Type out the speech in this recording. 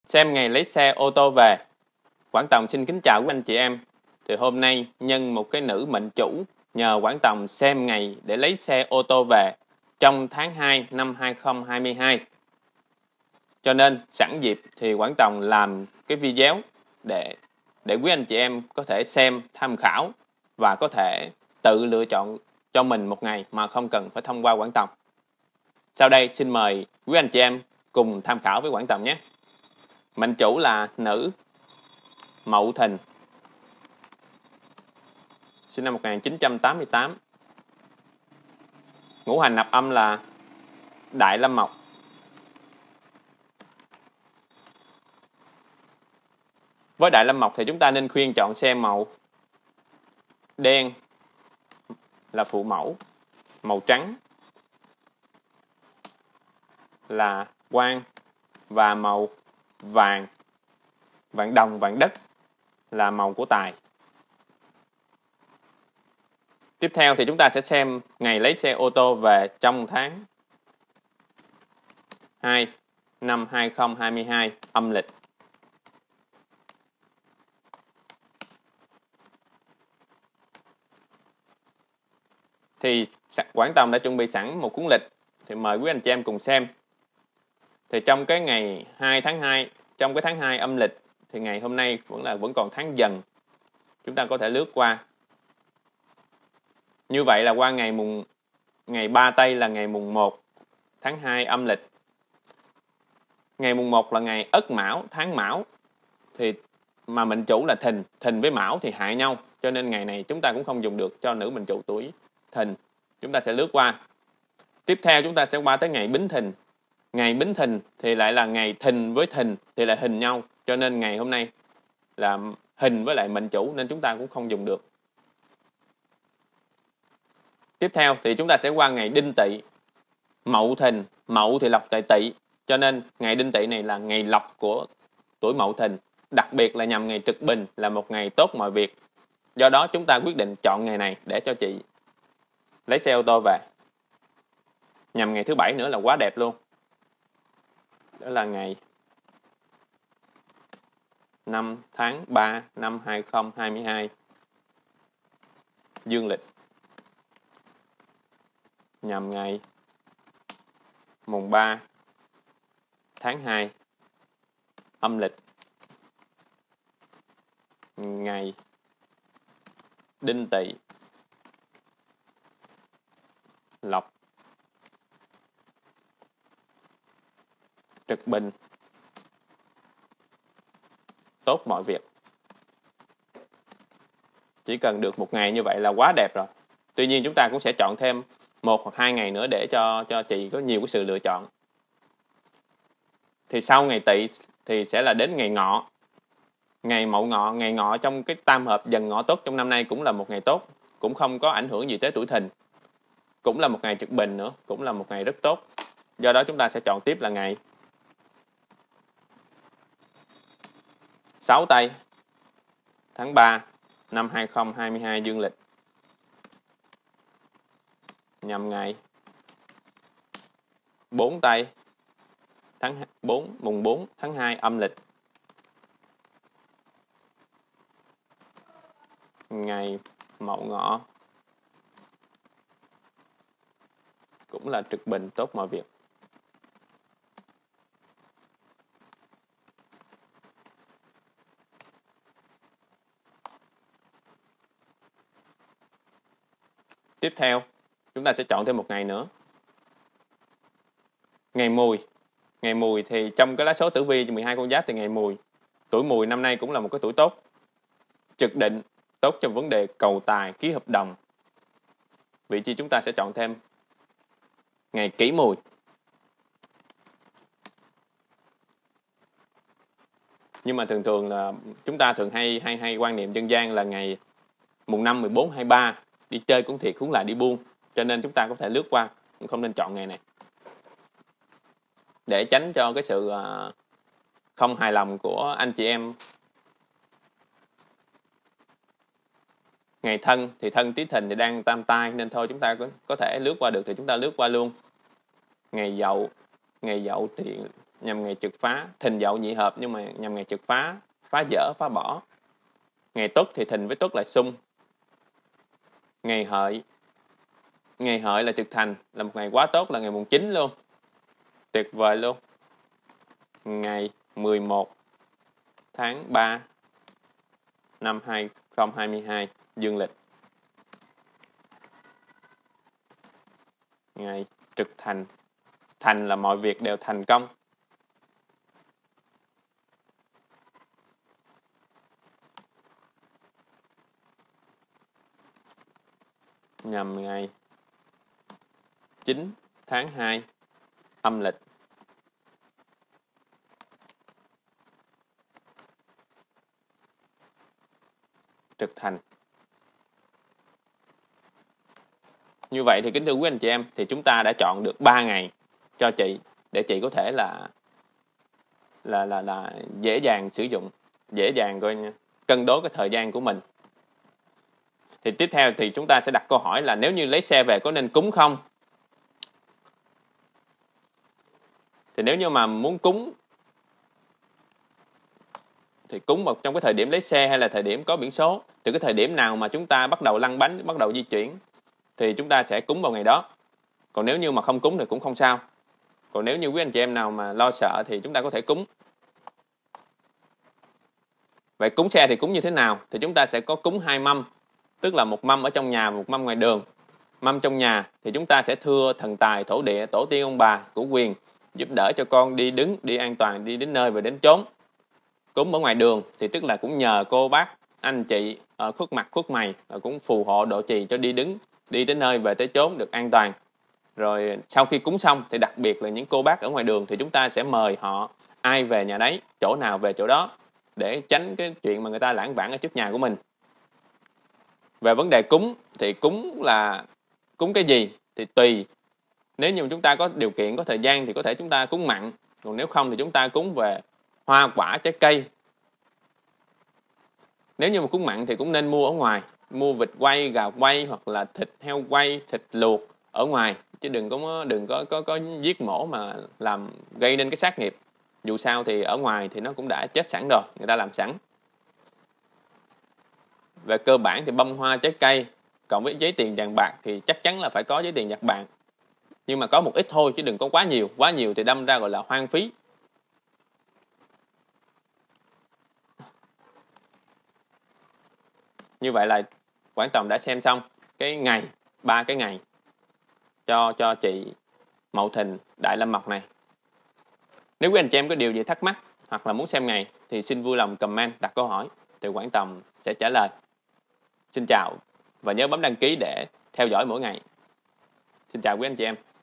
Xem ngày lấy xe ô tô về. Quảng Tòng xin kính chào quý anh chị em. Thì hôm nay nhân một cái nữ mệnh chủ nhờ Quảng Tòng xem ngày để lấy xe ô tô về trong tháng 2 năm 2022. Cho nên sẵn dịp thì Quảng Tòng làm cái video để quý anh chị em có thể xem, tham khảo và có thể tự lựa chọn cho mình một ngày mà không cần phải thông qua Quảng Tòng. Sau đây xin mời quý anh chị em cùng tham khảo với Quảng Tòng nhé. Mệnh chủ là nữ Mậu Thìn, sinh năm 1988. Ngũ hành nạp âm là Đại Lâm Mộc. Với Đại Lâm Mộc thì chúng ta nên khuyên chọn xem màu đen là phụ mẫu, màu trắng là quan và màu vàng, vàng đồng, vàng đất là màu của tài. Tiếp theo thì chúng ta sẽ xem ngày lấy xe ô tô về trong tháng 2 năm 2022 âm lịch. Thì Quảng Tòng đã chuẩn bị sẵn một cuốn lịch, thì mời quý anh chị em cùng xem. Thì trong cái ngày 2 tháng 2, trong cái tháng 2 âm lịch, thì ngày hôm nay vẫn còn tháng Dần. Chúng ta có thể lướt qua. Như vậy là qua ngày 3 Tây là ngày mùng 1 tháng 2 âm lịch. Ngày mùng 1 là ngày Ất Mão, tháng Mão. Thì mà mệnh chủ là Thìn, Thìn với Mão thì hại nhau, cho nên ngày này chúng ta cũng không dùng được cho nữ mệnh chủ tuổi Thìn. Chúng ta sẽ lướt qua. Tiếp theo chúng ta sẽ qua tới ngày Bính Thìn. Ngày Bính Thìn thì lại là ngày Thìn với Thìn thì lại hình nhau, cho nên ngày hôm nay là hình với lại mệnh chủ nên chúng ta cũng không dùng được. Tiếp theo thì chúng ta sẽ qua ngày Đinh Tỵ. Mậu Thìn, Mậu thì lộc tại Tỵ, cho nên ngày Đinh Tỵ này là ngày lộc của tuổi Mậu Thìn, đặc biệt là nhằm ngày Trực Bình, là một ngày tốt mọi việc. Do đó chúng ta quyết định chọn ngày này để cho chị lấy xe ô tô về. Nhằm ngày thứ Bảy nữa là quá đẹp luôn. Đó là ngày 5 tháng 3 năm 2022 dương lịch, nhằm ngày mùng 3 tháng 2 âm lịch, ngày Đinh Tỵ lộc, Trực Bình, tốt mọi việc. Chỉ cần được một ngày như vậy là quá đẹp rồi. Tuy nhiên chúng ta cũng sẽ chọn thêm 1 hoặc 2 ngày nữa để cho chị có nhiều cái sự lựa chọn. Thì sau ngày Tỵ thì sẽ là đến ngày Ngọ. Ngày Mậu Ngọ, ngày Ngọ trong cái tam hợp Dần Ngọ tốt trong năm nay cũng là một ngày tốt, cũng không có ảnh hưởng gì tới tuổi Thìn. Cũng là một ngày Trực Bình nữa, cũng là một ngày rất tốt. Do đó chúng ta sẽ chọn tiếp là ngày 6 Tây tháng 3 năm 2022 dương lịch, nhằm ngày 4 Tây mùng 4 tháng 2 âm lịch, ngày Mậu Ngọ, cũng là Trực Bình, tốt mọi việc. Tiếp theo, chúng ta sẽ chọn thêm một ngày nữa. Ngày Mùi. Ngày Mùi thì trong cái lá số tử vi 12 con giáp thì ngày Mùi. Tuổi Mùi năm nay cũng là một cái tuổi tốt. Trực định, tốt trong vấn đề cầu tài, ký hợp đồng. Vị trí chúng ta sẽ chọn thêm ngày Kỷ Mùi. Nhưng mà thường là chúng ta thường hay quan niệm dân gian là ngày mùng 5, 14, 23 đi chơi cũng thiệt, cũng lại đi buôn, cho nên chúng ta có thể lướt qua, cũng không nên chọn ngày này để tránh cho cái sự không hài lòng của anh chị em. Ngày Thân thì Thân Tý Thìn thì đang tam tai, nên thôi chúng ta có thể lướt qua được thì chúng ta lướt qua luôn. Ngày Dậu thì nhằm ngày trực phá, Thìn Dậu nhị hợp nhưng mà nhằm ngày trực phá, phá dỡ, phá bỏ. Ngày Tuất thì Thìn với Tuất là xung. Ngày Hợi là trực thành, là một ngày quá tốt, là ngày mùng 9 luôn. Tuyệt vời luôn. Ngày 11 tháng 3 năm 2022 dương lịch. Ngày trực thành. Thành là mọi việc đều thành công. Nhằm ngày 9 tháng 2 âm lịch. Trực thành. Như vậy thì kính thưa quý anh chị em, thì chúng ta đã chọn được 3 ngày cho chị để chị có thể là dễ dàng sử dụng, dễ dàng coi nha, cân đối cái thời gian của mình. Thì tiếp theo thì chúng ta sẽ đặt câu hỏi là nếu như lấy xe về có nên cúng không? Thì nếu như mà muốn cúng thì cúng vào trong cái thời điểm lấy xe hay là thời điểm có biển số. Từ cái thời điểm nào mà chúng ta bắt đầu lăn bánh, bắt đầu di chuyển thì chúng ta sẽ cúng vào ngày đó. Còn nếu như mà không cúng thì cũng không sao. Còn nếu như quý anh chị em nào mà lo sợ thì chúng ta có thể cúng. Vậy cúng xe thì cúng như thế nào? Thì chúng ta sẽ có cúng 2 mâm, tức là một mâm ở trong nhà, một mâm ngoài đường. Mâm trong nhà thì chúng ta sẽ thưa thần tài, thổ địa, tổ tiên ông bà, của quyền giúp đỡ cho con đi đứng, đi an toàn, đi đến nơi và đến chốn. Cúng ở ngoài đường thì tức là cũng nhờ cô bác, anh chị khuất mặt khuất mày cũng phù hộ độ trì cho đi đứng, đi đến nơi về tới chốn được an toàn. Rồi sau khi cúng xong thì đặc biệt là những cô bác ở ngoài đường thì chúng ta sẽ mời họ ai về nhà đấy, chỗ nào về chỗ đó để tránh cái chuyện mà người ta lãng vãng ở trước nhà của mình. Về vấn đề cúng thì cúng là cúng cái gì thì tùy. Nếu như chúng ta có điều kiện, có thời gian thì có thể chúng ta cúng mặn. Còn nếu không thì chúng ta cúng về hoa quả, trái cây. Nếu như mà cúng mặn thì cũng nên mua ở ngoài, mua vịt quay, gà quay hoặc là thịt heo quay, thịt luộc ở ngoài, chứ đừng có giết mổ mà làm gây nên cái sát nghiệp. Dù sao thì ở ngoài thì nó cũng đã chết sẵn rồi, người ta làm sẵn. Về cơ bản thì bông hoa trái cây cộng với giấy tiền vàng bạc thì chắc chắn là phải có giấy tiền vàng bạc. Nhưng mà có một ít thôi chứ đừng có quá nhiều. Quá nhiều thì đâm ra gọi là hoang phí. Như vậy là Quảng Tòng đã xem xong cái ngày, 3 cái ngày cho chị Mậu Thìn Đại Lâm Mộc này. Nếu quý anh chị em có điều gì thắc mắc hoặc là muốn xem ngày thì xin vui lòng comment đặt câu hỏi thì Quảng Tòng sẽ trả lời. Xin chào và nhớ bấm đăng ký để theo dõi mỗi ngày. Xin chào quý anh chị em.